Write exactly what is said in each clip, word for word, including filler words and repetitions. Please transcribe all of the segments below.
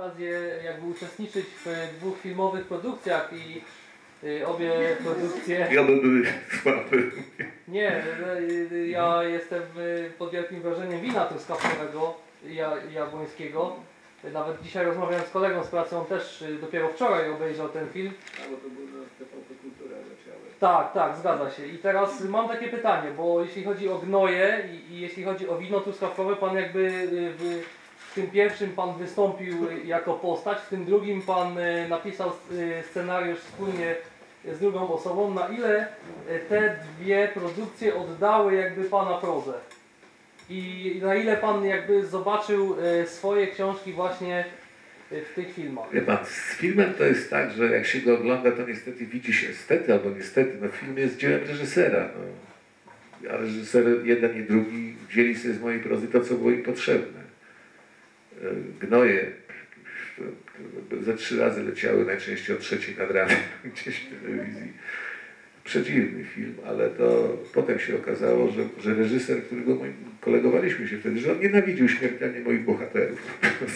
okazję jakby uczestniczyć w dwóch filmowych produkcjach i y, obie produkcje... I oby były słabe. Nie, y, ja jestem pod wielkim wrażeniem wina truskawkowego, ja, jabłońskiego. Nawet dzisiaj rozmawiałem z kolegą z pracy, on też dopiero wczoraj obejrzał ten film. A, bo to był na T V P Kultura leciały. Tak, tak, zgadza się. I teraz mam takie pytanie, bo jeśli chodzi o gnoje i, i jeśli chodzi o wino truskawkowe, pan jakby w, w tym pierwszym pan wystąpił jako postać, w tym drugim pan napisał scenariusz wspólnie z drugą osobą. Na ile te dwie produkcje oddały jakby pana prozę? I na ile pan jakby zobaczył swoje książki właśnie w tych filmach? Wie pan, z filmem to jest tak, że jak się go ogląda, to niestety widzi się, niestety albo niestety, no film jest dziełem reżysera. No. A reżyser jeden i drugi wzięli sobie z mojej prozy to, co było im potrzebne. Gnoje ze trzy razy leciały, najczęściej o trzeciej nad ranem gdzieś w telewizji. Przedziwny film, ale to potem się okazało, że, że reżyser, którego moim, kolegowaliśmy się wtedy, że on nienawidził śmiertelnie moich bohaterów.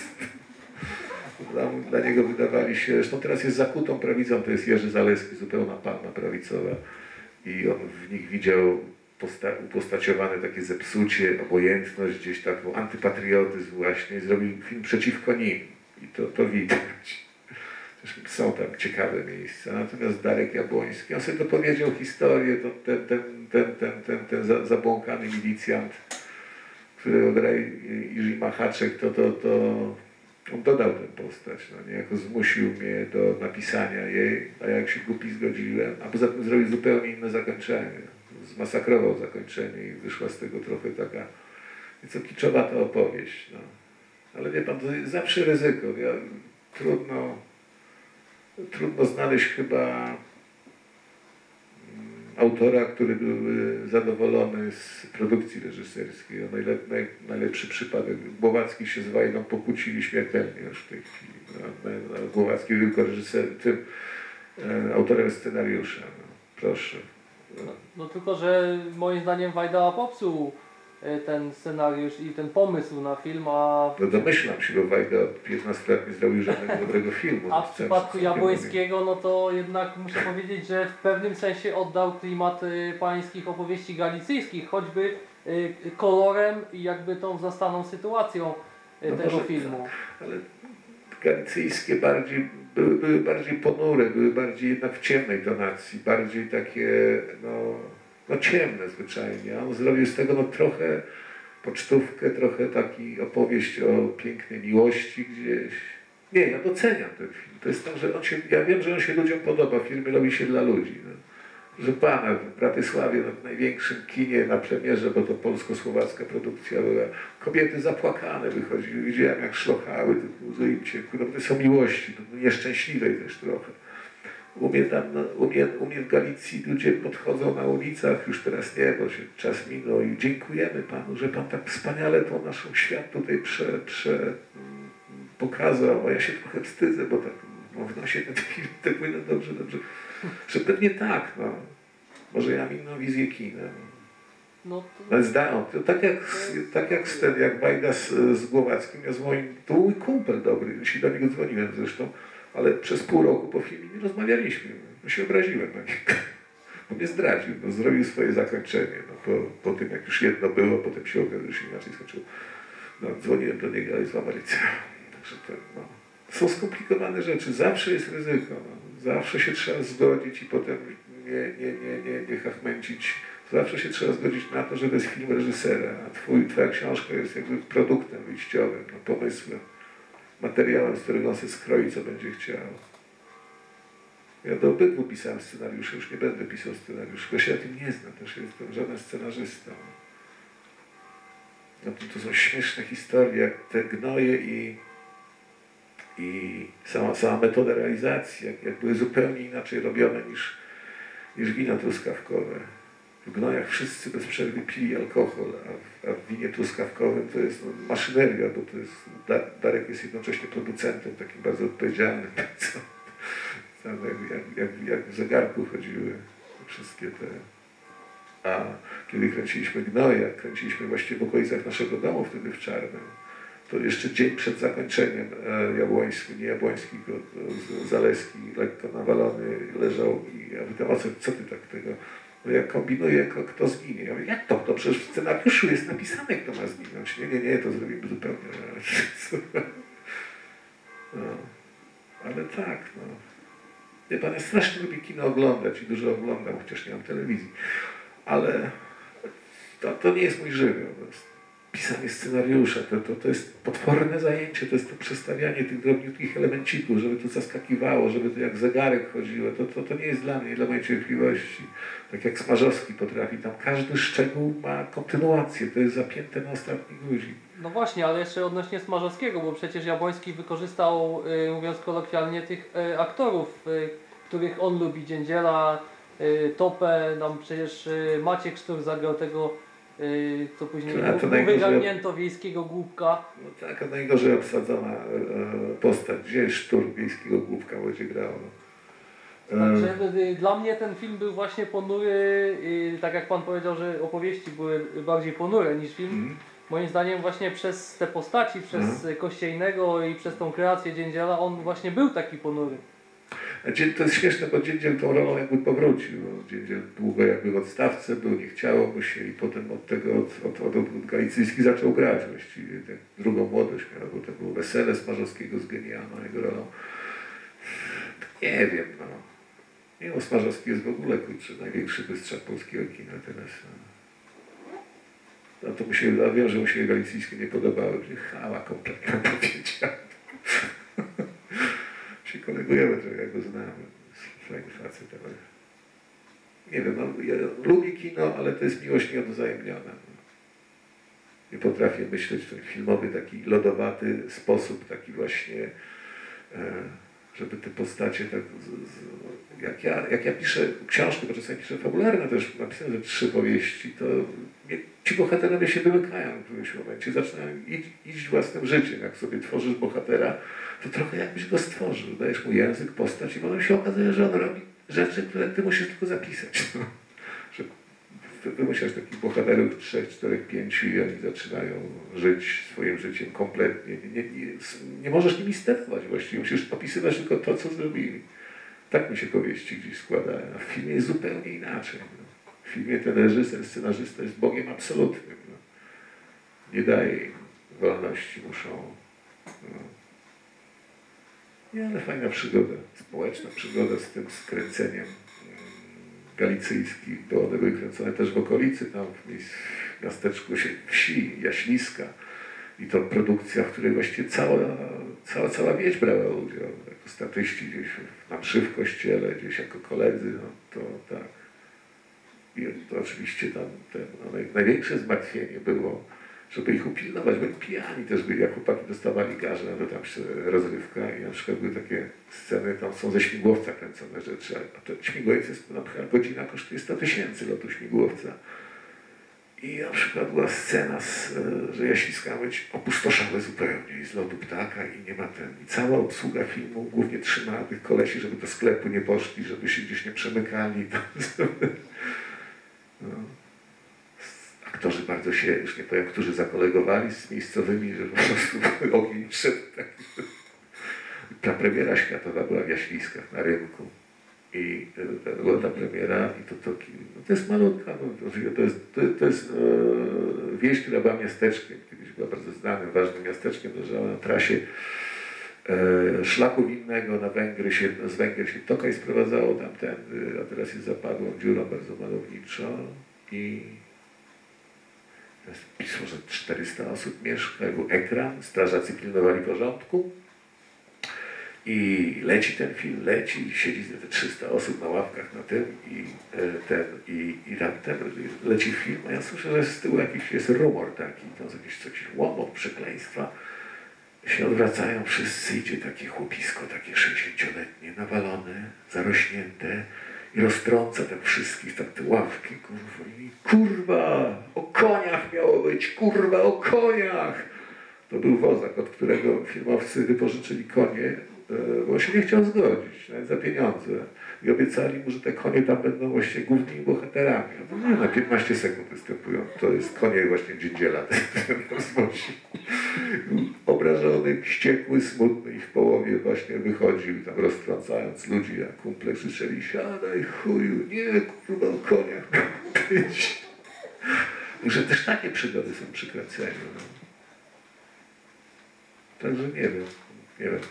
Dla, dla niego wydawali się, zresztą teraz jest zakutą prawicą, to jest Jerzy Zaleski, zupełna panna prawicowa i on w nich widział posta upostaciowane takie zepsucie, obojętność, gdzieś taką antypatriotyzm właśnie i zrobił film przeciwko nim i to, to widać. Są tam ciekawe miejsca, natomiast Darek Jabłoński, on sobie dopowiedział historię, to ten, ten, ten, ten, ten, ten zabłąkany milicjant, którego gra Iży Machaczek, to, to, to on dodał tę postać, no, niejako zmusił mnie do napisania jej, a ja jak się głupi zgodziłem, a poza tym zrobił zupełnie inne zakończenie, zmasakrował zakończenie i wyszła z tego trochę taka nieco kiczowa ta opowieść, no. Ale wie pan, to jest zawsze ryzyko, ja, trudno Trudno znaleźć chyba autora, który byłby zadowolony z produkcji reżyserskiej. Najlep, naj, najlepszy przypadek. Głowacki się z Wajdą pokłócili śmiertelnie już w tej chwili. No, no, Głowacki tylko reżyser, tym e, autorem scenariusza. No, proszę. No, no tylko, że moim zdaniem Wajda popsuł ten scenariusz i ten pomysł na film, a... No domyślam się, bo Wajda od piętnastu lat nie zrobił żadnego dobrego filmu. A w przypadku Jabłońskiego, no to jednak muszę powiedzieć, że w pewnym sensie oddał klimat pańskich opowieści galicyjskich, choćby kolorem i jakby tą zastaną sytuacją no tego filmu. Tak, ale galicyjskie bardziej, były, były bardziej ponure, były bardziej jednak w ciemnej tonacji, bardziej takie, no... no ciemne zwyczajnie. On zrobił z tego no trochę pocztówkę, trochę taki opowieść o pięknej miłości gdzieś. Nie, ja doceniam ten film. To jest tak, że on się, ja wiem, że on się ludziom podoba, filmy robi się dla ludzi. No. Że pana w Bratysławie, no, w największym kinie na premierze, bo to polsko-słowacka produkcja była, kobiety zapłakane wychodziły, widziałem jak szlochały, łzy im ciekły, no to są miłości, no, nieszczęśliwej też trochę. U mnie, tam, no, u, mnie, u mnie w Galicji ludzie podchodzą na ulicach, już teraz nie, bo się czas minął i dziękujemy Panu, że Pan tak wspaniale tą naszą świat tutaj prze, prze, pokazał, a ja się trochę wstydzę, bo tak no, w nosie ten film, tak mówię, no dobrze, dobrze, że pewnie tak, no, może ja mam inną wizję kina. No. No zdają, to tak jak, tak jak z ten, jak Wajda z, z Głowackim, ja z moim, to był mój kumpel dobry, jeśli do niego dzwoniłem zresztą, ale przez pół roku po filmie nie rozmawialiśmy. No się obraziłem na niego. Bo mnie zdradził, no, zrobił swoje zakończenie. No, po, po tym jak już jedno było, potem się okazało, że się inaczej skończyło. No, dzwoniłem do niego, ale jest w Ameryce. Także to, no, są skomplikowane rzeczy. Zawsze jest ryzyko. No. Zawsze się trzeba zgodzić i potem nie, nie, nie, nie, nie chachmęcić. Zawsze się trzeba zgodzić na to, że to jest film reżysera, a twój, twoja książka jest jakby produktem wyjściowym, no, pomysłem, materiałem, z którego on sobie skroi, co będzie chciał. Ja do obydwu pisałem scenariusze, już nie będę pisał scenariuszy, bo się na tym nie znam, też jestem żaden scenarzysta. No to, to są śmieszne historie, jak te gnoje i, i sama, sama metoda realizacji, jak, jak były zupełnie inaczej robione niż, niż wina truskawkowe. W gnojach wszyscy bez przerwy pili alkohol, a w, a w winie truskawkowym to jest no, maszyneria, bo to jest, Darek jest jednocześnie producentem, takim bardzo odpowiedzialnym, co, tam jak, jak, jak, jak w zegarku chodziły wszystkie te... A kiedy kręciliśmy gnoja, kręciliśmy właściwie w okolicach naszego domu wtedy w Czarnym, to jeszcze dzień przed zakończeniem e, Jabłoński, nie Jabłoński, tylko Zaleski, lekko nawalony, leżał i ja pytam, o co, co ty tak tego? No ja kombinuję, kto, kto zginie. Ja mówię, jak to? To przecież w scenariuszu jest napisane, kto ma zginąć. Nie, nie, nie, to zrobimy zupełnie. No, ale tak, no. Wie pan, ja strasznie lubię kino oglądać i dużo oglądam, chociaż nie mam telewizji. Ale to, to nie jest mój żywioł. Pisanie scenariusza, to, to, to jest potworne zajęcie, to jest to przestawianie tych drobniutkich elemencików, żeby to zaskakiwało, żeby to jak zegarek chodziło. To, to, to nie jest dla mnie, dla mojej cierpliwości. Tak jak Smarzowski potrafi, tam każdy szczegół ma kontynuację, to jest zapięte na ostatni guzik. No właśnie, ale jeszcze odnośnie Smarzowskiego, bo przecież Jabłoński wykorzystał, y, mówiąc kolokwialnie, tych y, aktorów, y, których on lubi, Dziędziela, y, Topę, tam przecież y, Maciek Sztur zagrał tego, y, co później wygarnięto wiejskiego głupka. No tak, a najgorzej obsadzona e, postać, gdzie jest Sztur wiejskiego głupka będzie grał. Także y, dla mnie ten film był właśnie ponury, y, tak jak pan powiedział, że opowieści były bardziej ponure niż film. Mm. Moim zdaniem właśnie przez te postaci, przez mhm. Kościejnego i przez tą kreację Dziędziela, on właśnie był taki ponury. To jest śmieszne, bo Dziędziel tą rolą jakby powrócił. Dziędziel długo jakby w odstawce był, nie chciało mu się i potem od tego, od, od, od, od Galicyjski zaczął grać właściwie. Tak, drugą młodość miał, bo to było Wesele Smarzowskiego z genialną jego rolą. Nie wiem, no. Mimo Smarzowski jest w ogóle, kurczę, największy bystrzak polskiego kina teraz. No. No to mu się, ja wiem, że mu się Galicyjskie nie podobały, że chała kompletna powiedział. się kolegujemy trochę, jak go znamy. Fajny facet, ale... Nie wiem, no, ja lubię kino, ale to jest miłość nieodwzajemniona. Nie potrafię myśleć w ten filmowy, taki lodowaty sposób, taki właśnie, e, żeby te postacie tak... Z, z, jak, ja, jak ja piszę książkę, bo czasami piszę fabularne też, napisałem że trzy powieści, to mnie, ci bohaterowie się wymykają w którymś momencie, zaczynają iść, iść własnym życiem. Jak sobie tworzysz bohatera, to trochę jakbyś go stworzył. Dajesz mu język, postać i potem się okazuje, że on robi rzeczy, które ty musisz tylko zapisać. No. Że wymyślasz takich bohaterów trzech, czterech, pięciu i oni zaczynają żyć swoim życiem kompletnie. Nie, nie, nie, nie możesz nimi sterować właściwie, musisz opisywać tylko to, co zrobili. Tak mi się powieści gdzieś składają. A w filmie jest zupełnie inaczej. No. W filmie ten reżyser, scenarzysta jest Bogiem absolutnym. No. Nie daje im wolności, muszą... No. Nie, ale fajna przygoda, społeczna przygoda z tym skręceniem galicyjskich, bo one były kręcone też w okolicy, tam w miasteczku wsi, Jaśliska. I to produkcja, w której właściwie cała, cała, cała wieś brała udział. Jako statyści gdzieś na mszy w kościele, gdzieś jako koledzy, no to tak. I to oczywiście tam ten, no, największe zmartwienie było, żeby ich upilnować, byli pijani też byli, jak chłopaki dostawali garze, no to tam się rozrywka i na przykład były takie sceny, tam są ze śmigłowca kręcone rzeczy, a to śmigłowiec jest, na przykład godzina kosztuje sto tysięcy lotu śmigłowca. I na przykład była scena, z, że Jaśliska ma być opustoszałe zupełnie i z lotu ptaka i nie ma ten. I cała obsługa filmu głównie trzymała tych kolesi, żeby do sklepu nie poszli, żeby się gdzieś nie przemykali. No. Aktorzy bardzo się, już nie powiem, którzy zakolegowali z miejscowymi, że po prostu ogień szedł taki. Ta premiera światowa była w Jaśliskach na rynku. I była ta premiera i to, to, no to jest malutka, no, to jest, to, to jest e, wieś, która była miasteczkiem, kiedyś była bardzo znanym, ważnym miasteczkiem, leżała na trasie e, szlaku winnego na Węgry, się, z Węgier się Tokaj sprowadzało tamtędy, a teraz jest zapadłą dziurą bardzo malowniczą i pismo, że czterysta osób mieszka, był ekran, strażacy pilnowali porządku. I leci ten film, leci, siedzi te trzysta osób na ławkach na tym i ten, i, i tam ten, leci film, a ja słyszę, że z tyłu jakiś jest rumor taki, tam jakieś coś, łomot, przekleństwa. Się odwracają wszyscy, idzie takie chłopisko, takie sześćdziesięcioletnie, nawalone, zarośnięte i roztrąca ten wszystkich, tak te ławki, kurwa, i kurwa, o koniach miało być, kurwa, o koniach! To był wozak, od którego filmowcy wypożyczyli konie bo on się nie chciał zgodzić, nawet za pieniądze. I obiecali mu, że te konie tam będą właśnie głównymi bohaterami. No nie, na piętnaście sekund występują. To jest konie właśnie Dziedziela, ten rozwozi. Obrażony, wściekły, smutny i w połowie właśnie wychodził tam roztrącając ludzi, a kumple krzyczeli: siadaj chuju, nie kurwa o koniach być. Że też takie przygody są przy kręceniu. No. Także nie wiem, nie wiem.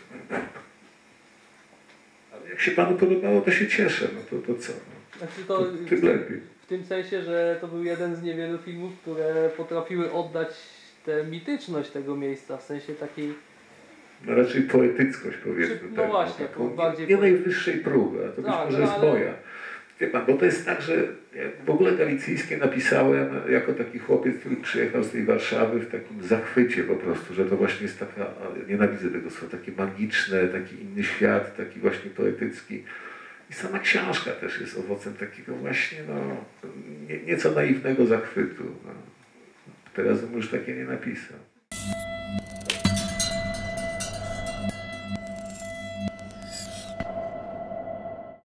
Ale jak się panu podobało, to się cieszę, no to, to co? No. Znaczy to, To tym lepiej. w tym sensie, że to był jeden z niewielu filmów, które potrafiły oddać tę mityczność tego miejsca, w sensie takiej... No raczej poetyckość, powiedzmy. Czy- no tak, właśnie, taką, bardziej nie, nie poety- najwyższej próby, a to być Tak, może no, jest ale- moja. Wie pan, bo to jest tak, że ja w ogóle Galicyjskie napisałem jako taki chłopiec, który przyjechał z tej Warszawy w takim zachwycie po prostu, że to właśnie jest taka, nienawidzę tego słowa, takie magiczne, taki inny świat, taki właśnie poetycki. I sama książka też jest owocem takiego właśnie, no, nie, nieco naiwnego zachwytu. No. Teraz bym już takie nie napisał.